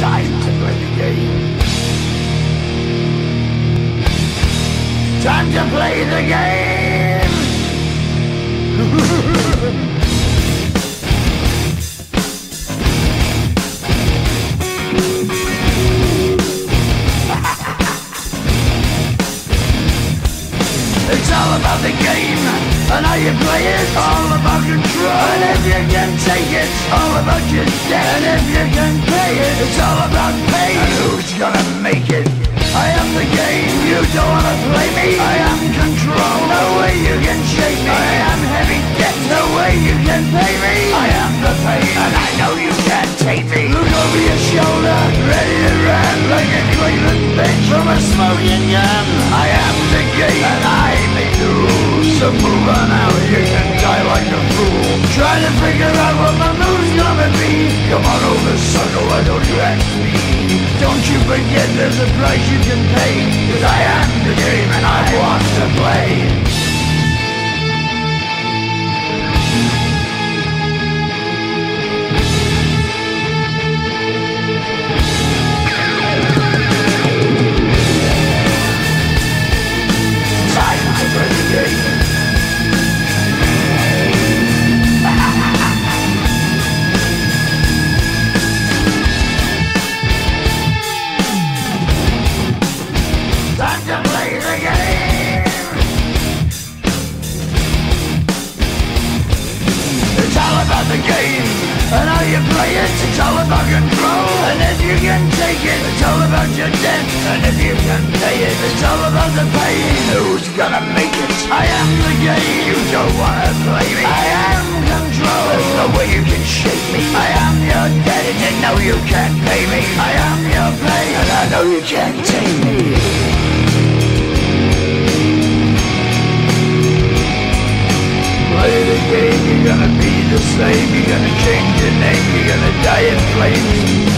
Time to play the game. Time to play the game. It's all about the game and how you play it. All about control, and if you can take it, all about your debt. And if you can pay it, it's all about pain. And who's gonna make it? I am the game, you don't wanna play me. I am control, no way you can shake me. I am heavy debt, no way you can pay me. I am the pain, and I know you can't take me. Look over your shoulder, ready to run like a Cleveland bitch from a smoking gun. I am the game, and I make the rules. So move on out, you can die like a fool. Try to figure out what my move's gonna be. Come on over, sucker, why don't you ask me? Don't you forget there's a price you can pay. 'Cause I am the game and I want to play. Time to play the game. Time to play the game. It's all about the game and how you play it. It's all about control, and if you can take it, it's all about your debt. And if you can pay it, it's all about the pain. Who's gonna make it? I am the game. You don't wanna play me. I am control. There's no way you can shake me. I am your debt, and you know you can't pay me. I am your pain, and I know you can't take me. Play the game, you're gonna be the same. You're gonna change your name, you're gonna die in flames.